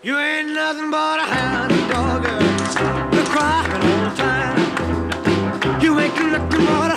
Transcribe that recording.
You ain't nothing but a hound dog, you're crying all the time. You ain't nothing but a